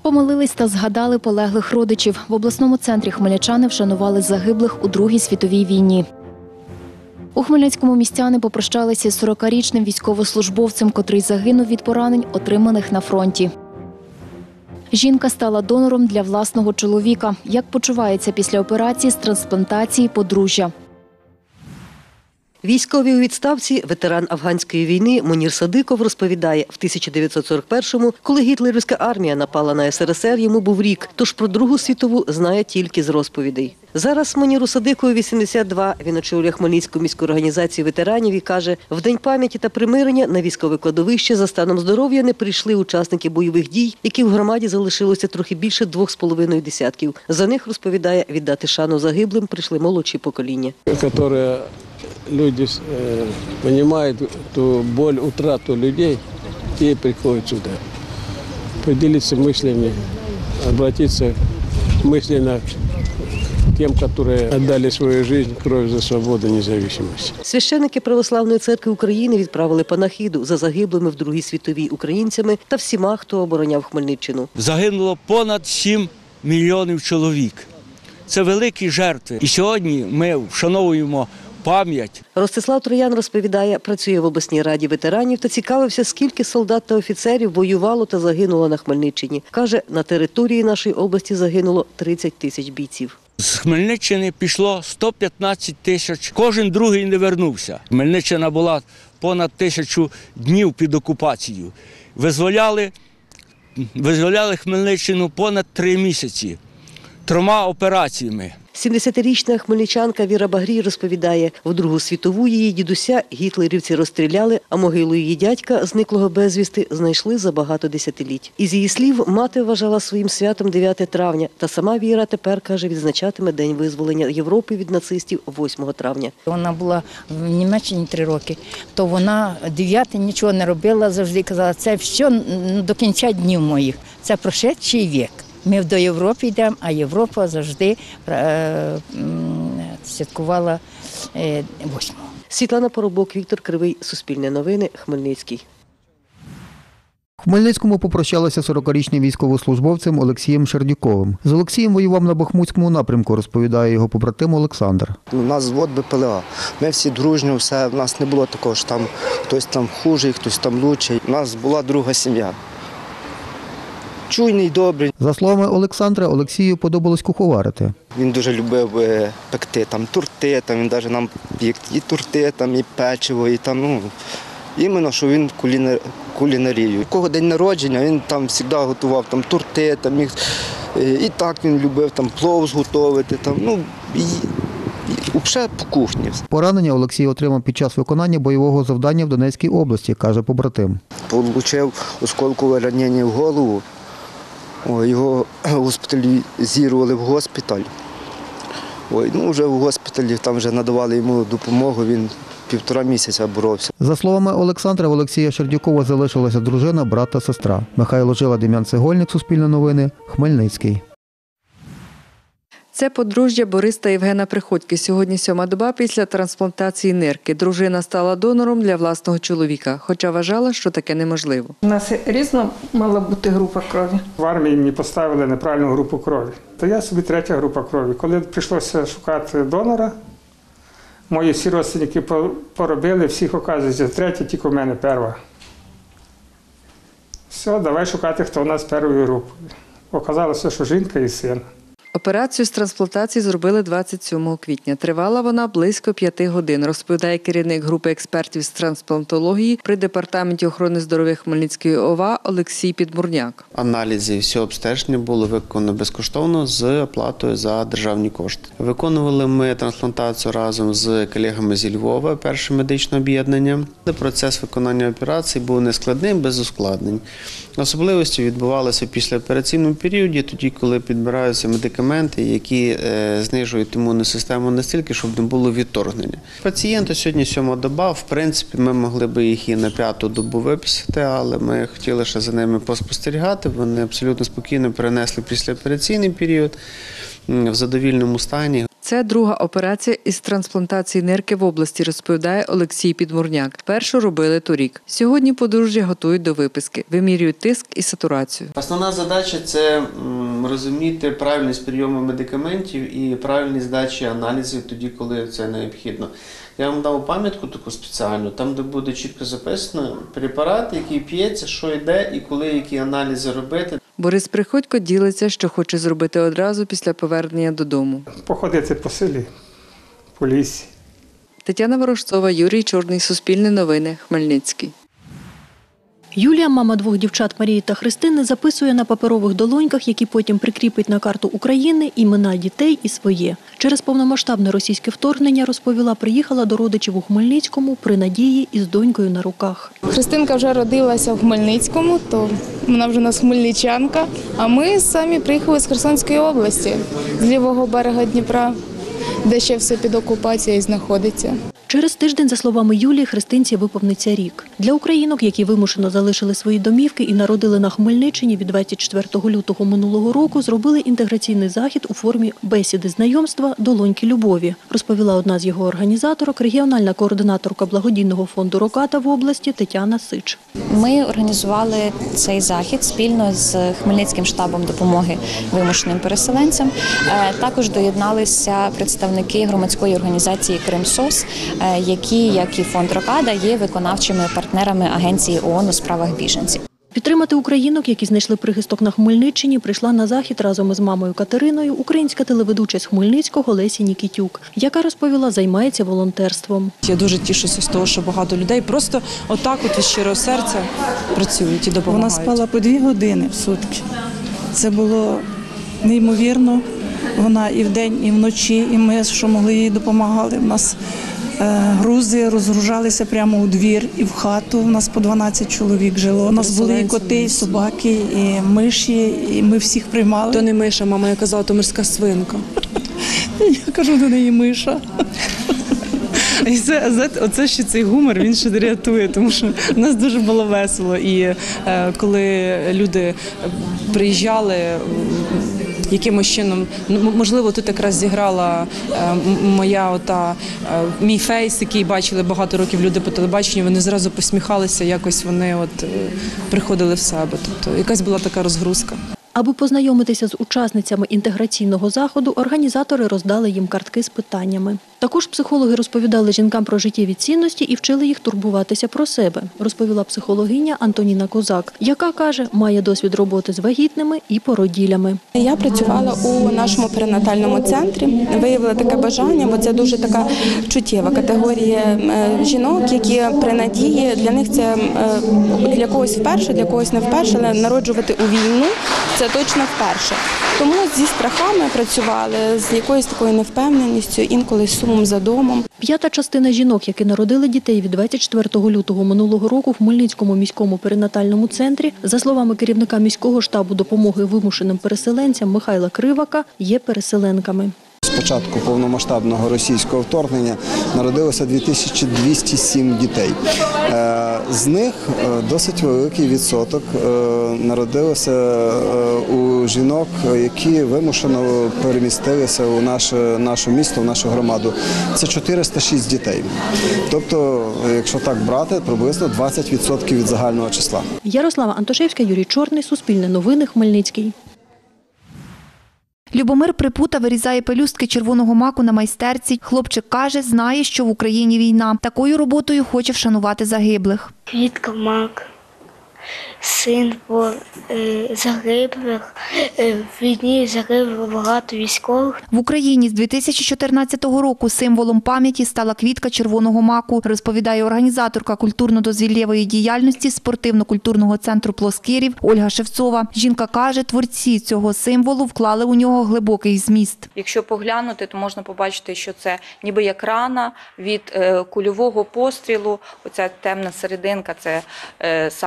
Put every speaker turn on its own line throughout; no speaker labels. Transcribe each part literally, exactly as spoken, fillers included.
Помолились та згадали полеглих родичів. В обласному центрі хмельничани вшанували загиблих у Другій світовій війні. У Хмельницькому містяни попрощалися з сорокарічним військовослужбовцем, котрий загинув від поранень, отриманих на фронті. Жінка стала донором для власного чоловіка. Як почувається після операції з трансплантації подружжя?
Військовий у відставці, ветеран афганської війни Мунір Садиков розповідає, в тисяча дев'ятсот сорок першому, коли гітлерівська армія напала на ес ер ес ер, йому був рік, тож про Другу світову знає тільки з розповідей. Зараз Муніру Садикову вісімдесят два, він очолює Хмельницьку міську організацію ветеранів і каже, в День пам'яті та примирення на військове кладовище за станом здоров'я не прийшли учасники бойових дій, які в громаді залишилося трохи більше двох з половиною десятків. За них, розповідає, віддати шану загиблим прийшли молодші покоління.
Люди э, понимают ту боль, утрату людей и приходят сюда. Поделиться мыслями, обратиться мысленно к тем, которые отдали свою жизнь, кровь за свободу и независимость.
Священники Православної церкви України відправили панахиду за загиблими в Другій світовій українцями та всіма, хто обороняв Хмельниччину.
Загинуло понад сім мільйонів чоловік. Це великі жертви. І сьогодні ми вшановуємо пам'ять.
Ростислав Троян розповідає, працює в обласній раді ветеранів та цікавився, скільки солдат та офіцерів воювало та загинуло на Хмельниччині. Каже, на території нашої області загинуло тридцять тисяч бійців.
З Хмельниччини пішло сто п'ятнадцять тисяч, кожен другий не вернувся. Хмельниччина була понад тисячу днів під окупацією. Визволяли, визволяли Хмельниччину понад три місяці, трьома операціями.
сімдесятирічна хмельничанка Віра Багрій розповідає, в Другу світову її дідуся гітлерівці розстріляли, а могилу її дядька, зниклого безвісти, знайшли за багато десятиліть. Із її слів, мати вважала своїм святом дев'яте травня, та сама Віра тепер, каже, відзначатиме День визволення Європи від нацистів восьмого травня.
Вона була в Німеччині три роки, то вона дев'яте нічого не робила, завжди казала, це все до кінця днів моїх, це прошедший вік. Ми до Європи йдемо, а Європа завжди е, святкувала е, восьмого.
Світлана Поробок, Віктор Кривий, Суспільне новини, Хмельницький.
В Хмельницькому попрощалися сорокарічним військовослужбовцем Олексієм Шердюковим. З Олексієм воював на Бахмутському напрямку, розповідає його побратим Олександр.
У нас звод Бе Пе Еле А. Ми всі дружні, все. У нас не було такого, що там хтось там хужий, хтось там лучший. У нас була друга сім'я. Чуйний, добрий.
За словами Олександра, Олексію подобалось куховарити.
Він дуже любив пекти там торти, там він навіть нам пік і торти, там і печиво, і там, ну, іменно, що він кулінар, кулінарію. Кого день народження, він там завжди готував там торти, там і, і так він любив там плов зготовити, там, ну, і, і взагалі по кухні.
Поранення Олексій отримав під час виконання бойового завдання в Донецькій області, каже побратим.
Получив осколкове ранення в голову. Ой, його госпіталізували в госпіталь. Ой, ну, вже в госпіталі там вже надавали йому допомогу, він півтора місяця боровся.
За словами Олександра, в Олексія Шердюкова залишилася дружина, брат та сестра. Михайло Жила, Дем'ян Цегольник, Суспільне новини, Хмельницький.
Це подружжя Борис та Євгена Приходьки. Сьогодні сьома доба після трансплантації нирки. Дружина стала донором для власного чоловіка, хоча вважала, що таке неможливо.
У нас різна мала бути група крові.
В армії мені поставили неправильну групу крові. То я собі третя група крові. Коли прийшлося шукати донора, мої всі родственники поробили, всіх, оказується, третя, тільки в мене перша. Все, давай шукати, хто у нас першої групи. Оказалося, що жінка і син.
Операцію з трансплантації зробили двадцять сьомого квітня. Тривала вона близько п'яти годин, розповідає керівник групи експертів з трансплантології при Департаменті охорони здоров'я Хмельницької О В А Олексій Підмурняк.
Аналізи і всі обстеження були виконані безкоштовно з оплатою за державні кошти. Виконували ми трансплантацію разом з колегами зі Львова, перше медичне об'єднання. Процес виконання операції був нескладним, без ускладнень. Особливості відбувалися в післяопераційному періоді, тоді, коли підбираються медикаменти, які знижують імунну систему настільки, щоб не було відторгнення. Пацієнти сьогодні сьома доба, в принципі, ми могли б їх і на п'яту добу виписати, але ми хотіли ще за ними поспостерігати. Вони абсолютно спокійно перенесли післяопераційний період в задовільному стані.
Це друга операція із трансплантації нирки в області, розповідає Олексій Підмурняк. Першу робили торік. Сьогодні подружжя готують до виписки, вимірюють тиск і сатурацію.
Основна задача – це розуміти правильність прийому медикаментів і правильність здачі аналізів тоді, коли це необхідно. Я вам дав пам'ятку таку спеціальну, там, де буде чітко записано препарат, який п'ється, що йде і коли які аналізи робити.
Борис Приходько ділиться, що хоче зробити одразу після повернення додому.
Походити по селі, по лісі.
Тетяна Ворожцова, Юрій Чорний, Суспільне новини, Хмельницький.
Юлія, мама двох дівчат Марії та Христини, записує на паперових долоньках, які потім прикріпить на карту України, імена дітей і своє. Через повномасштабне російське вторгнення, розповіла, приїхала до родичів у Хмельницькому при Надії із донькою на руках.
Христинка вже родилася в Хмельницькому, то вона вже у нас хмельничанка, а ми самі приїхали з Херсонської області, з лівого берега Дніпра, де ще все під окупацією знаходиться.
Через тиждень, за словами Юлії, Христинці виповниться рік. Для українок, які вимушено залишили свої домівки і народили на Хмельниччині, від двадцять четвертого лютого минулого року зробили інтеграційний захід у формі бесіди знайомства «Долоньки любові», розповіла одна з його організаторок, регіональна координаторка благодійного фонду «Роката» в області Тетяна Сич.
Ми організували цей захід спільно з Хмельницьким штабом допомоги вимушеним переселенцям. Також доєдналися представники громадської організації «Кримсос», які, як і фонд «Рокада», є виконавчими партнерами Агенції ООН у справах біженців.
Підтримати українок, які знайшли прихисток на Хмельниччині, прийшла на захід разом із мамою Катериною українська телеведуча з Хмельницького Лесі Нікітюк, яка, розповіла, займається волонтерством.
Я дуже тішуся з того, що багато людей просто отак от від щирого серця працюють і допомагають.
Вона спала по дві години в сутки. Це було неймовірно. Вона і вдень, і вночі, і ми, що могли, їй допомагали. У нас грузи розгружалися прямо у двір і в хату. У нас по дванадцять чоловік жило. У нас були і коти, і собаки, і миші, і ми всіх приймали.
То не миша, мама, я казала, то морська свинка.
Я кажу до неї миша.
І це, оце ще цей гумор, він ще рятує, тому що в нас дуже було весело. І е, коли люди приїжджали, якимось чином, можливо, тут якраз зіграла е, моя ота, е, мій фейс, який бачили багато років люди по телебаченню, вони зразу посміхалися, якось вони от, е, приходили в себе. Тобто якась була така розгрузка.
Аби познайомитися з учасницями інтеграційного заходу, організатори роздали їм картки з питаннями. Також психологи розповідали жінкам про життєві цінності і вчили їх турбуватися про себе, розповіла психологиня Антоніна Козак, яка, каже, має досвід роботи з вагітними і породіллями.
Я працювала у нашому перинатальному центрі, виявила таке бажання, бо це дуже така чуттєва категорія жінок, які при надії, для них це для когось вперше, для когось не вперше, але народжувати у війну – це точно вперше. Тому зі страхами працювали, з якоюсь такою невпевненістю, інколи з сумом за домом.
П'ята частина жінок, які народили дітей від двадцять четвертого лютого минулого року в Хмельницькому міському перинатальному центрі, за словами керівника міського штабу допомоги вимушеним переселенцям Михайла Кривака, є переселенками.
З початку повномасштабного російського вторгнення народилося дві тисячі двісті сім дітей. З них досить великий відсоток народилося у жінок, які вимушено перемістилися у наше, наше місто, в нашу громаду. Це чотириста шість дітей. Тобто, якщо так брати, приблизно двадцять відсотків від загального числа.
Ярослава Антошевська, Юрій Чорний, Суспільне новини, Хмельницький.
Любомир Припута вирізає пелюстки червоного маку на майстерці. Хлопчик каже, знає, що в Україні війна. Такою роботою хоче вшанувати загиблих.
Квітка, мак, символ е, загиблих. Е, в війні загибло багато військових.
В Україні з дві тисячі чотирнадцятого року символом пам'яті стала квітка червоного маку, розповідає організаторка культурно-дозвіллєвої діяльності спортивно-культурного центру «Плоскирів» Ольга Шевцова. Жінка каже, творці цього символу вклали у нього глибокий зміст.
Якщо поглянути, то можна побачити, що це ніби як рана від кульового пострілу. Оця темна серединка – це саме і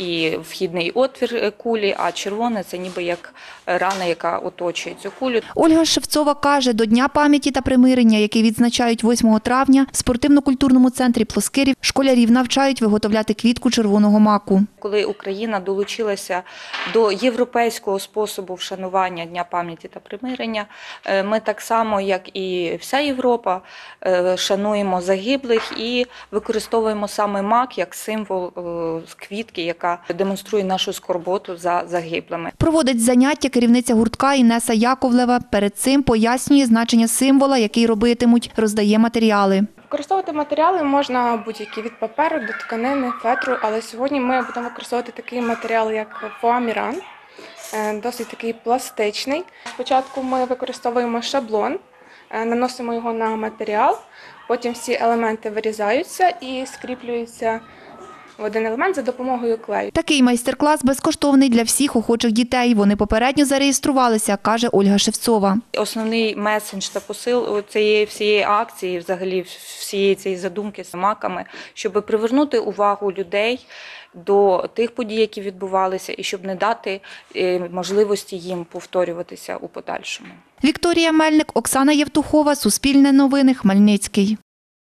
і вхідний отвір кулі, а червоне – це ніби як рана, яка оточує цю кулю.
Ольга Шевцова каже, до Дня пам'яті та примирення, який відзначають восьмого травня, в спортивно-культурному центрі Плоскирів школярів навчають виготовляти квітку червоного маку.
Коли Україна долучилася до європейського способу вшанування Дня пам'яті та примирення, ми так само, як і вся Європа, шануємо загиблих і використовуємо саме мак як символ квітки, яка демонструє нашу скорботу за загиблими.
Проводить заняття керівниця гуртка Інеса Яковлева. Перед цим пояснює значення символа, який робитимуть, роздає матеріали.
Використовувати матеріали можна будь-які, від паперу до тканини, фетру, але сьогодні ми будемо використовувати такий матеріал, як фоаміран, досить такий пластичний. Спочатку ми використовуємо шаблон, наносимо його на матеріал, потім всі елементи вирізаються і скріплюються в один елемент за допомогою клею.
Такий майстер-клас безкоштовний для всіх охочих дітей. Вони попередньо зареєструвалися, каже Ольга Шевцова.
Основний меседж та посил цієї всієї акції, взагалі всієї цієї задумки з маками, щоб привернути увагу людей до тих подій, які відбувалися, і щоб не дати можливості їм повторюватися у подальшому.
Вікторія Мельник, Оксана Євтухова, Суспільне новини, Хмельницький.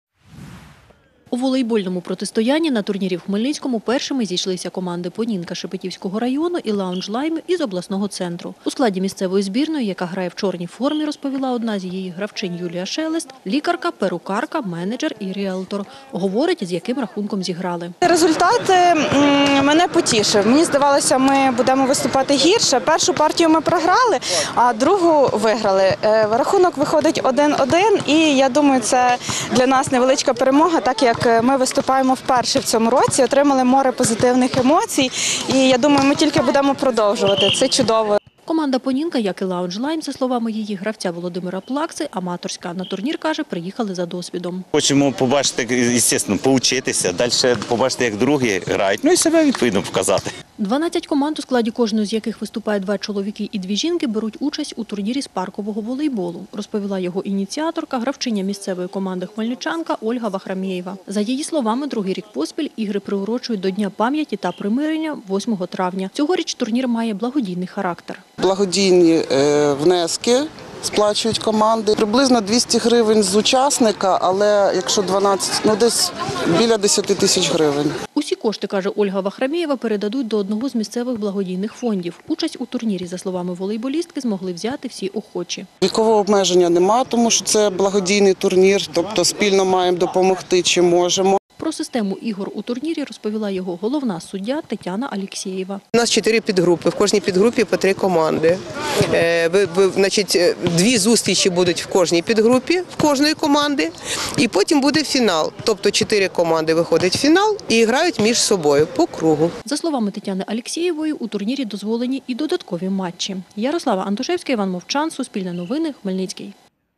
У волейбольному протистоянні на турнірі в Хмельницькому першими зійшлися команди Понінка Шепетівського району і Лаунж Лайм із обласного центру. У складі місцевої збірної, яка грає в чорній формі, розповіла одна з її гравчинь Юлія Шелест, лікарка, перукарка, менеджер і ріелтор. Говорить, з яким рахунком зіграли.
Результат мене потішив. Мені здавалося, ми будемо виступати гірше. Першу партію ми програли, а другу виграли. Рахунок виходить один-один, і я думаю, це для нас невеличка перемога, так як ми виступаємо вперше в цьому році, отримали море позитивних емоцій, і я думаю, ми тільки будемо продовжувати. Це чудово.
Команда Понінка, як і Лаунж Лайм, за словами її гравця Володимира Плакси, аматорська. На турнір, каже, приїхали за досвідом.
Хочемо побачити, звісно, поучитися, далі побачити, як другі грають, ну і себе відповідно показати.
дванадцять команд, у складі кожної з яких виступає два чоловіки і дві жінки, беруть участь у турнірі з паркового волейболу, розповіла його ініціаторка, гравчиня місцевої команди хмельничанка Ольга Вахрамєєва. За її словами, другий рік поспіль ігри приурочують до Дня пам'яті та примирення восьмого травня. Цьогоріч турнір має благодійний характер.
Благодійні внески сплачують команди. Приблизно двісті гривень з учасника, але якщо дванадцять, ну десь біля десяти тисяч гривень.
Усі кошти, каже Ольга Вахрамєєва, передадуть до одного з місцевих благодійних фондів. Участь у турнірі, за словами волейболістки, змогли взяти всі охочі.
Вікового обмеження немає, тому що це благодійний турнір, тобто спільно маємо допомогти, чи можемо.
Про систему ігор у турнірі розповіла його головна суддя Тетяна Алєксєєва.
У нас чотири підгрупи, в кожній підгрупі по три команди. Значить, дві зустрічі будуть в кожній підгрупі, в кожної команди, і потім буде фінал. Тобто чотири команди виходять в фінал і грають між собою по кругу.
За словами Тетяни Алєксєєвої, у турнірі дозволені і додаткові матчі. Ярослава Антошевська, Іван Мовчан, Суспільне новини, Хмельницький.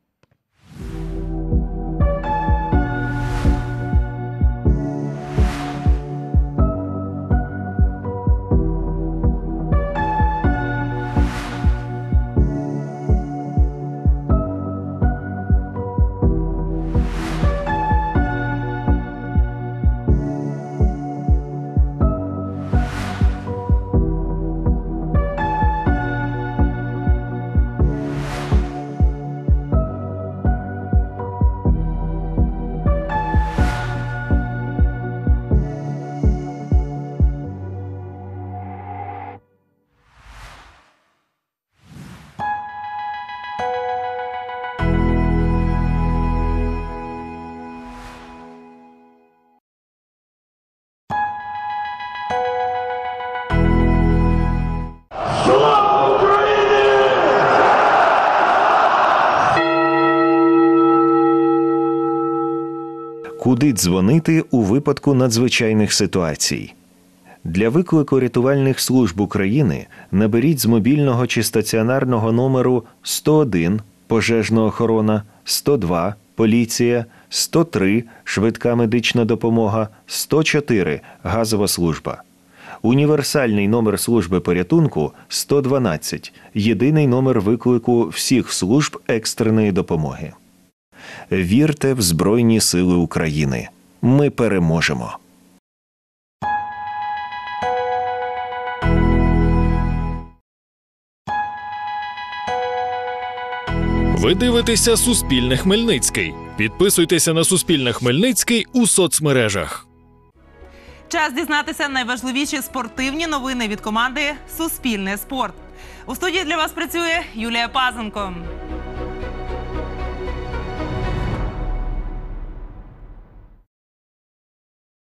Куди дзвонити у випадку надзвичайних ситуацій? Для виклику рятувальних служб України наберіть з мобільного чи стаціонарного номеру сто один пожежна охорона, сто два поліція, сто три швидка медична допомога, сто чотири газова служба. Універсальний номер служби порятунку – сто дванадцять, єдиний номер виклику всіх служб екстреної допомоги. Вірте в Збройні Сили України. Ми переможемо.
Ви дивитеся Суспільне Хмельницький. Підписуйтеся на Суспільне Хмельницький у соцмережах.
Час дізнатися найважливіші спортивні новини від команди «Суспільне спорт». У студії для вас працює Юлія Пазенко.